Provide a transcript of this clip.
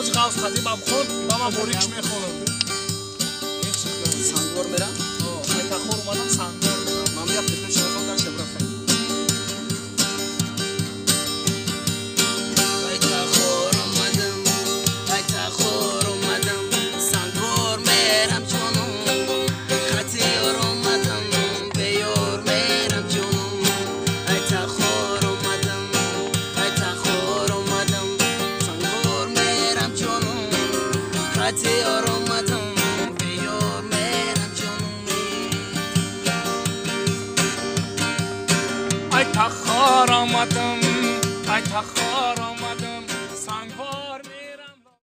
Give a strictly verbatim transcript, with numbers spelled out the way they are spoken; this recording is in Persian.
حاج غوث خطیب هم خوند و من بوریکش میخونم سنگوار میرم